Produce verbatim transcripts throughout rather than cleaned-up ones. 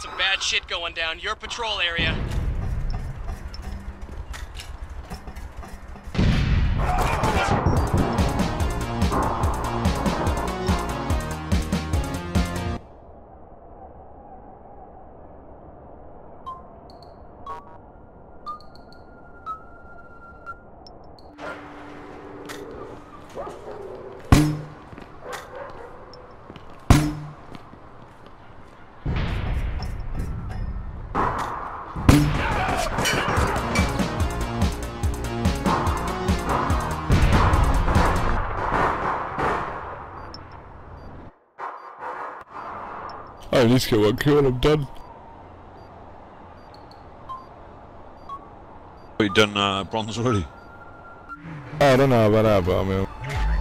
got some bad shit going down. Your patrol area. I need to get one kill and I'm done. You done uh, bronze already? I don't know about that, but I mean...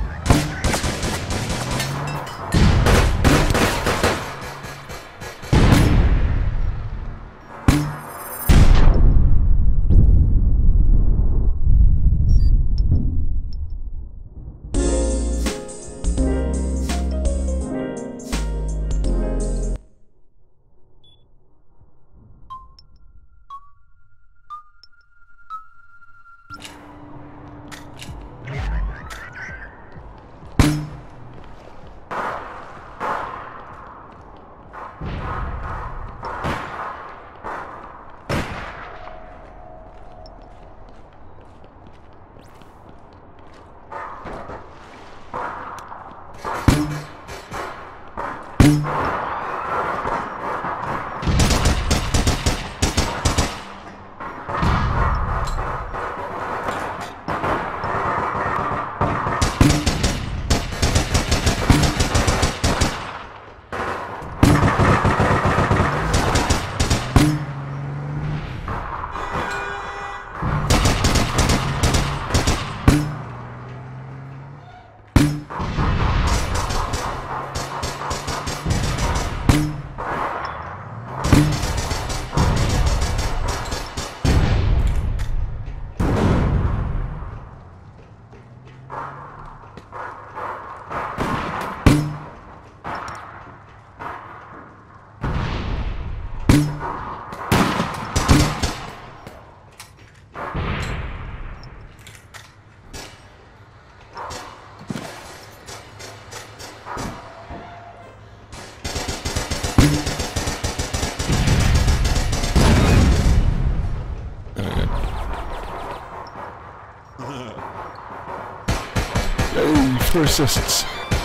Hey, for assists.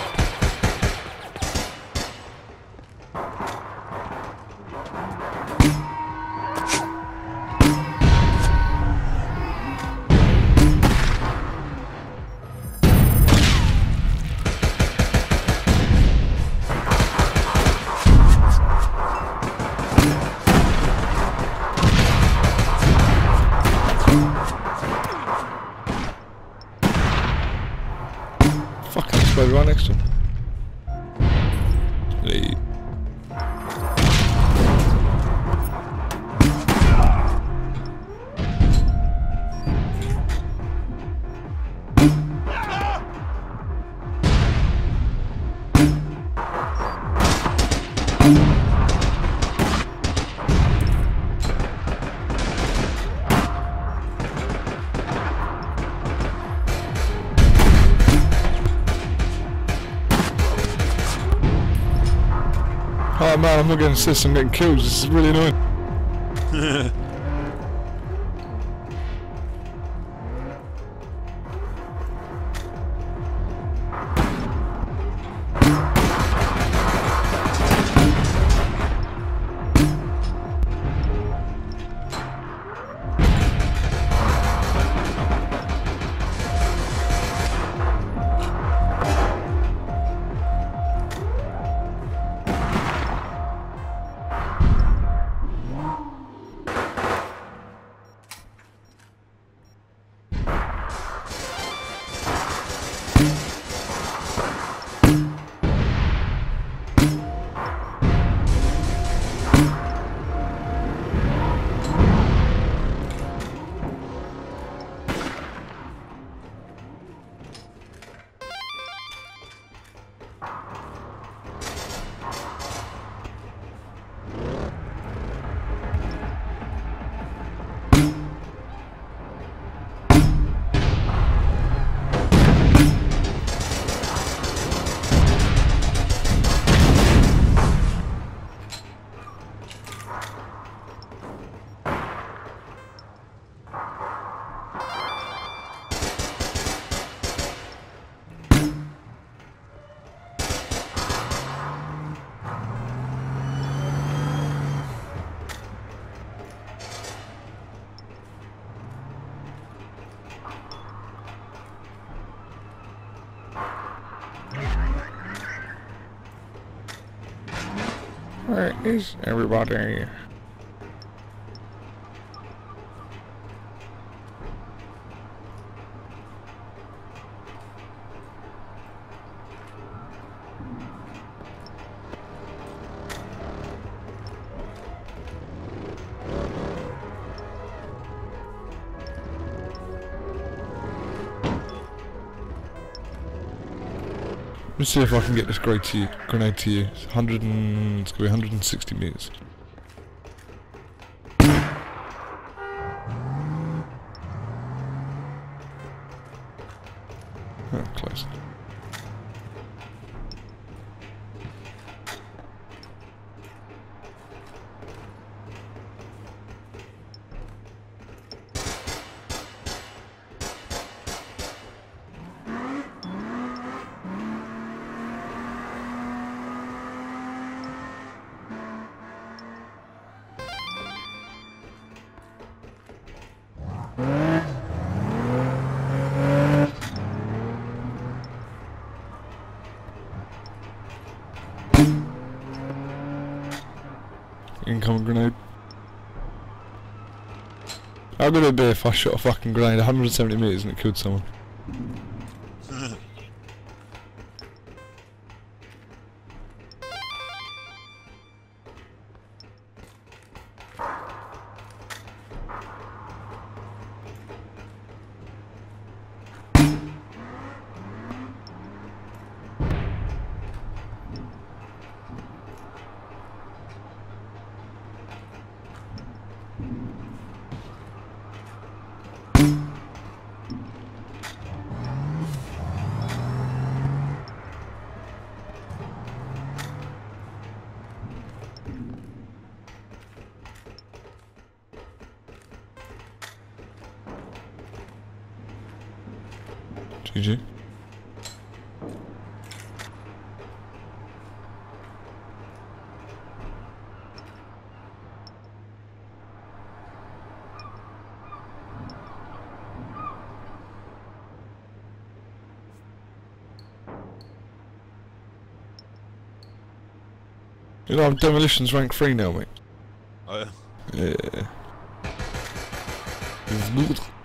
Fucking explode right next to him. Leave. Oh man, I'm not getting assists, I'm getting kills, this is really annoying. is everybody? Let's see if I can get this grenade to you. Grenade to you. It's one hundred and it's gonna be one hundred sixty meters. Oh, close. Incoming grenade. How good would it be if I shot a fucking grenade one hundred seventy meters and it killed someone? G G. You know, I'm demolitions rank three now, mate. Oh yeah. Yeah.